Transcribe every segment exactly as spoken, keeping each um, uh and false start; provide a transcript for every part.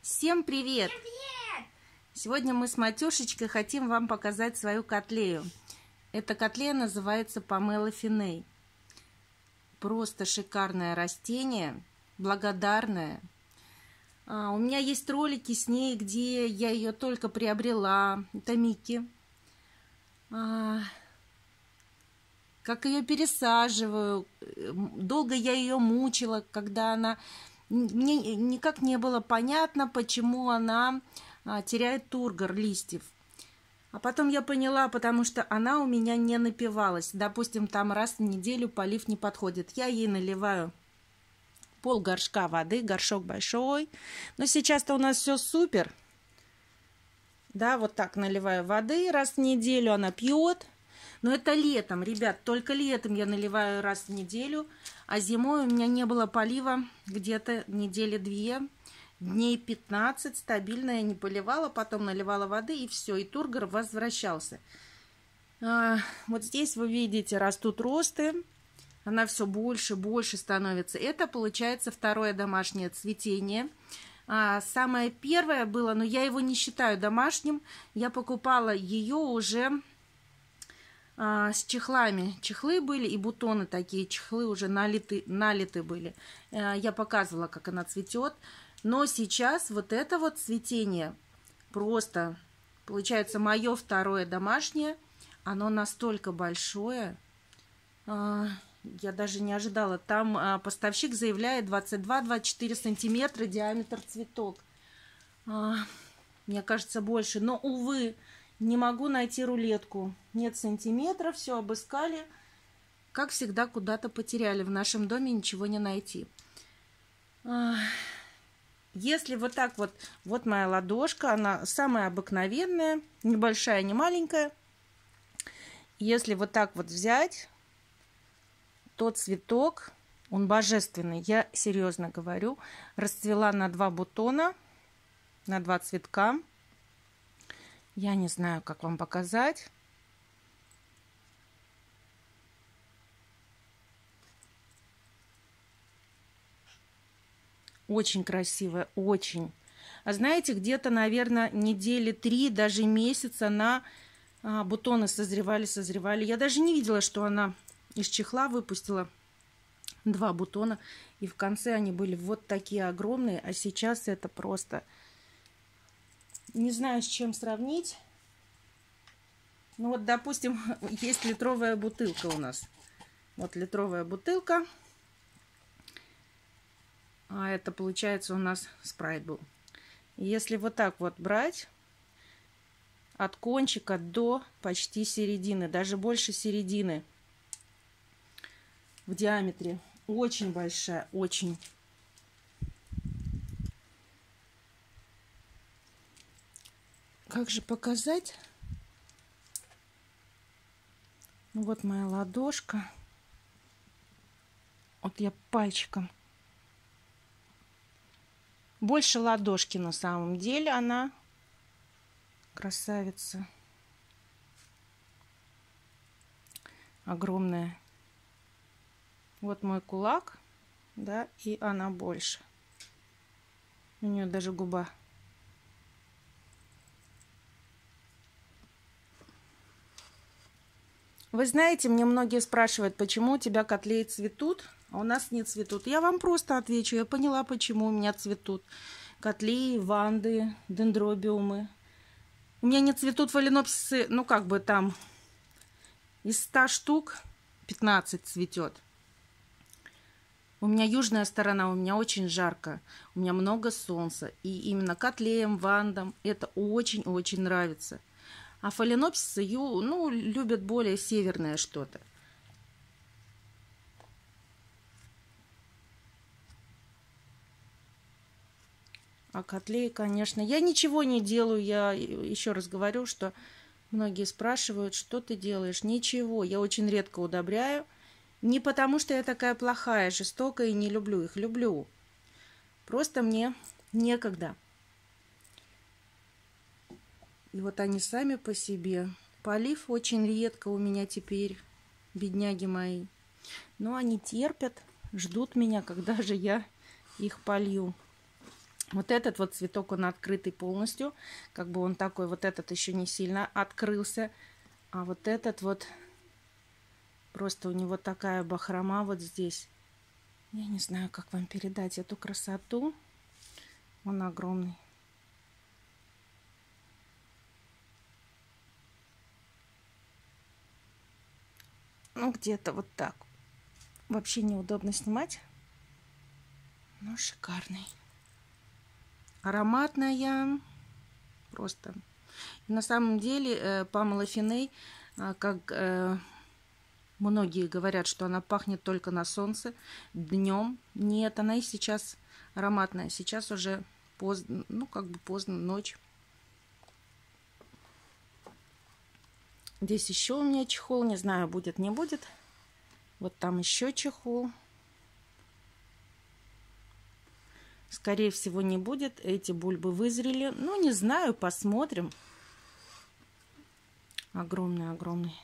Всем привет! Привет! Сегодня мы с Матюшечкой хотим вам показать свою котлею. Эта котлея называется Помело Финей. Просто шикарное растение, благодарное. А, у меня есть ролики с ней, где я ее только приобрела. Это Микки. А, как ее пересаживаю. Долго я ее мучила, когда она... Мне никак не было понятно, почему она а, теряет тургор листьев. А потом я поняла, потому что она у меня не напивалась. Допустим, там раз в неделю полив не подходит. Я ей наливаю пол горшка воды, горшок большой. Но сейчас-то у нас все супер. Да, вот так наливаю воды раз в неделю, она пьет. Но это летом, ребят, только летом я наливаю раз в неделю, а зимой у меня не было полива где-то недели две, дней пятнадцать стабильно я не поливала, потом наливала воды и все, и тургор возвращался. А, вот здесь вы видите, растут росты, она все больше, больше становится. Это получается второе домашнее цветение. А, самое первое было, но я его не считаю домашним, я покупала ее уже... с чехлами. Чехлы были и бутоны такие, чехлы уже налиты, налиты были. Я показывала, как она цветет. Но сейчас вот это вот цветение просто, получается, мое второе домашнее. Оно настолько большое. Я даже не ожидала. Там поставщик заявляет двадцать два — двадцать четыре сантиметра диаметр цветок. Мне кажется, больше. Но, увы, не могу найти рулетку. Нет сантиметров, все обыскали. Как всегда, куда-то потеряли. В нашем доме ничего не найти. Если вот так вот, вот моя ладошка, она самая обыкновенная, небольшая, не маленькая. Если вот так вот взять, то цветок, он божественный. Я серьезно говорю, расцвела на два бутона, на два цветка. Я не знаю, как вам показать. Очень красивая, очень. А знаете, где-то, наверное, недели три, даже месяца она а, бутоны созревали, созревали. Я даже не видела, что она из чехла выпустила два бутона. И в конце они были вот такие огромные. А сейчас это просто... Не знаю, с чем сравнить. Ну вот, допустим, есть литровая бутылка у нас. Вот литровая бутылка. А это получается у нас спрайт был. Если вот так вот брать, от кончика до почти середины, даже больше середины в диаметре. Очень большая, очень. Как же показать? Ну вот моя ладошка. Вот я пальчиком. Больше ладошки на самом деле она. Красавица. Огромная. Вот мой кулак. Да, и она больше. У нее даже губа. Вы знаете, мне многие спрашивают, почему у тебя котлеи цветут, а у нас не цветут. Я вам просто отвечу. Я поняла, почему у меня цветут котлеи, ванды, дендробиумы. У меня не цветут фаленопсисы, ну как бы там из ста штук пятнадцать цветет. У меня южная сторона, у меня очень жарко, у меня много солнца. И именно котлеям, вандам это очень-очень нравится. А фаленопсисы, ну, любят более северное что-то. А котлеи, конечно, я ничего не делаю. Я еще раз говорю, что многие спрашивают, что ты делаешь. Ничего, я очень редко удобряю. Не потому, что я такая плохая, жестокая и не люблю их. Люблю. Просто мне некогда. И вот они сами по себе. Полив очень редко у меня теперь, бедняги мои. Но они терпят, ждут меня, когда же я их полью. Вот этот вот цветок, он открытый полностью. Как бы он такой, вот этот еще не сильно открылся. А вот этот вот, просто у него такая бахрома вот здесь. Я не знаю, как вам передать эту красоту. Он огромный. Ну, где-то вот так. Вообще неудобно снимать. Но шикарный. Ароматная. Просто. И на самом деле Памела Финей, как многие говорят, что она пахнет только на солнце, днем. Нет, она и сейчас ароматная. Сейчас уже поздно, ну как бы поздно, ночь. Здесь еще у меня чехол, не знаю, будет, не будет. Вот там еще чехол. Скорее всего, не будет. Эти бульбы вызрели. Ну, не знаю, посмотрим. Огромный-огромный.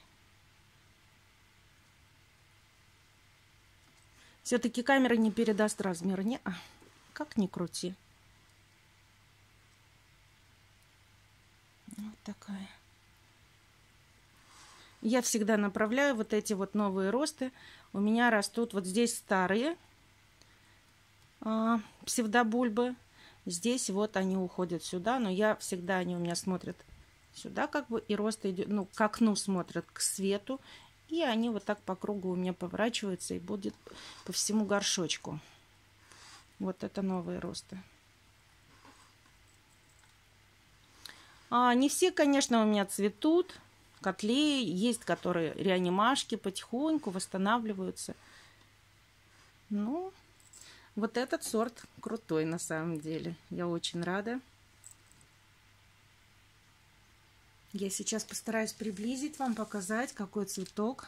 Все-таки камера не передаст размер. Не, а, как ни крути. Вот такая. Я всегда направляю вот эти вот новые росты. У меня растут вот здесь старые а, псевдобульбы. Здесь вот они уходят сюда, но я всегда, они у меня смотрят сюда как бы, и рост идет, ну, к окну смотрят, к свету. И они вот так по кругу у меня поворачиваются и будет по всему горшочку. Вот это новые росты. А, не все, конечно, у меня цветут. Котлеи есть, которые реанимашки потихоньку восстанавливаются. Ну, вот этот сорт крутой на самом деле. Я очень рада. Я сейчас постараюсь приблизить вам, показать, какой цветок.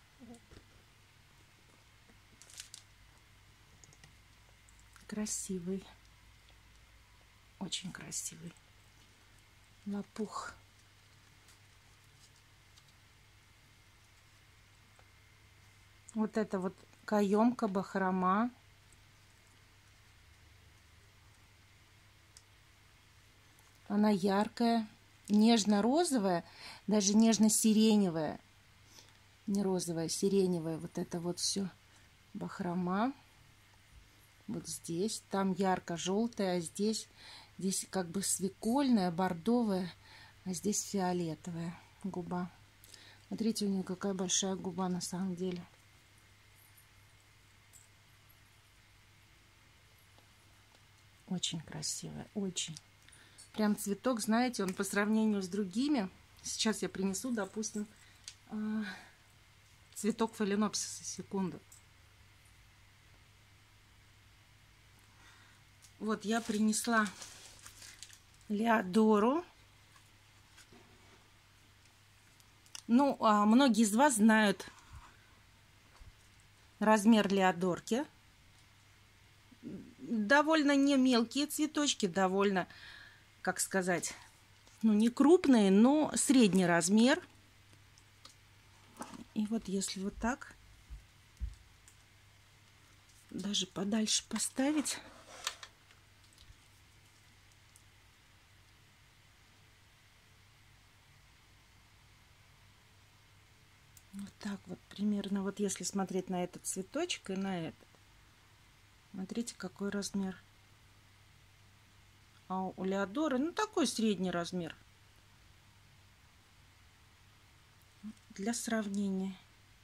Красивый. Очень красивый. Лопух. Вот это вот каемка, бахрома. Она яркая, нежно-розовая, даже нежно-сиреневая. Не розовая, сиреневая. Вот это вот все бахрома. Вот здесь. Там ярко-желтая, а здесь, здесь как бы свекольная, бордовая, а здесь фиолетовая губа. Смотрите, у нее какая большая губа на самом деле. Очень красивая, очень. Прям цветок, знаете, он по сравнению с другими. Сейчас я принесу, допустим, цветок фаленопсиса. Секунду. Вот я принесла Леодору. Ну, а многие из вас знают размер Леодорки. Довольно не мелкие цветочки, довольно, как сказать, ну не крупные, но средний размер. И вот если вот так даже подальше поставить, вот так вот примерно, вот если смотреть на этот цветочек и на этот, смотрите, какой размер. А у Леодоры, ну, такой средний размер. Для сравнения.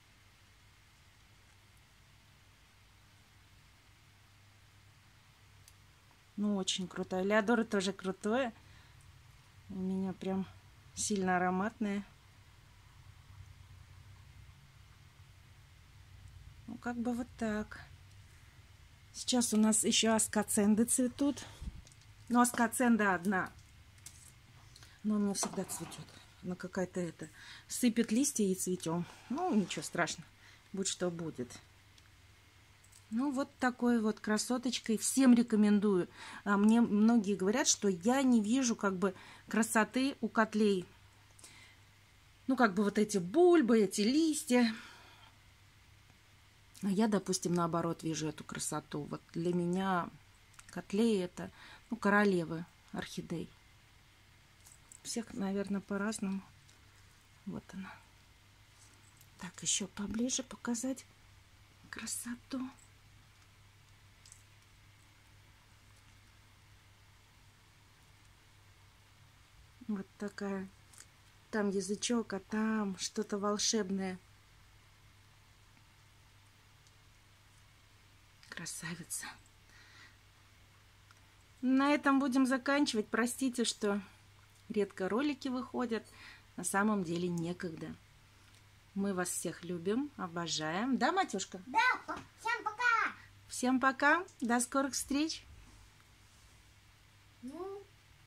Ну, очень крутая. Леодора тоже крутое. У меня прям сильно ароматная. Ну, как бы вот так. Сейчас у нас еще аскоценды цветут. Но аскоценда одна. Но у меня всегда цветет. Она какая-то это. Сыпет листья и цветем. Ну, ничего страшного. Будь что будет. Ну, вот такой вот красоточкой. Всем рекомендую. А мне многие говорят, что я не вижу как бы красоты у котлей. Ну, как бы вот эти бульбы, эти листья. А я, допустим, наоборот вижу эту красоту. Вот для меня котлеи это ну, королевы орхидей. Всех, наверное, по-разному. Вот она. Так, еще поближе показать красоту. Вот такая. Там язычок, а там что-то волшебное. Красавица. На этом будем заканчивать. Простите, что редко ролики выходят. На самом деле некогда. Мы вас всех любим, обожаем. Да, Матюшка? Да, всем пока. Всем пока. До скорых встреч. Ну...